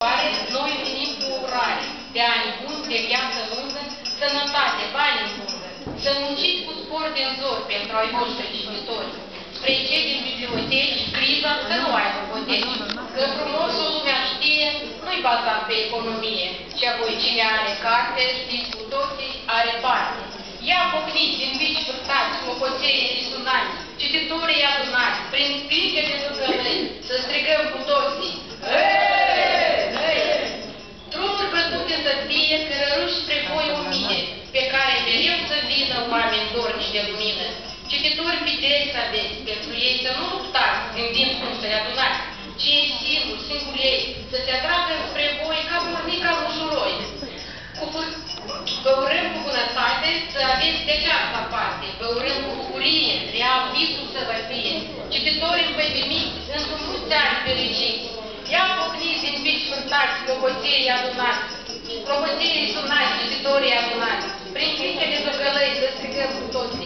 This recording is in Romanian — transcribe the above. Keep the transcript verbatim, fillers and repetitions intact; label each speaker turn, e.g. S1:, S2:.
S1: Noi venim cu urare de ani buni, de viață lungă, sănătate, bani în bungă, să munciți cu spor din zor pentru ai voștri cititori, spre cei din biblioteci, criza să nu aibă poteci, că frumosul lumea știe, nu-i bazat pe economie, și apoi cine are carte, știți cu toții, are parte. Ia pocniți, invici, vârtați, clopoței sunați, cititorii adunați, prin clipe de zucălăi, să strigăm cu toții. Drumuri bătute să fie, cărăruși spre voi o mie, pe care mereu să vină oameni dornici de lumină. Cititori fideli să aveți, pentru ei să nu luptați, gândind cum să-i adunați, ci ei singuri, singuri ei, să se atragă spre voi ca burnica mușuroi. Vă urăm cu bunătate să aveți de această parte, vă urăm cu bucurie, real visul să vă fie. Cititorii voi primiți, sunt mulți ani fericiți. Ia pocniți, invici, fântați, clopoței adunați, clopoței sunați, cititorii adunați, prin clipe de zăgălăi să strigăm cu toții.